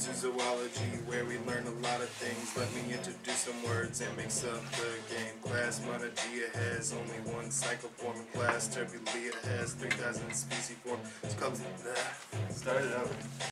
to zoology, where we learn a lot of things. Let me introduce some words and mix up the game. Class Monodia has only one cycle form in class. Turbilia has 3,000 species form. Start it out.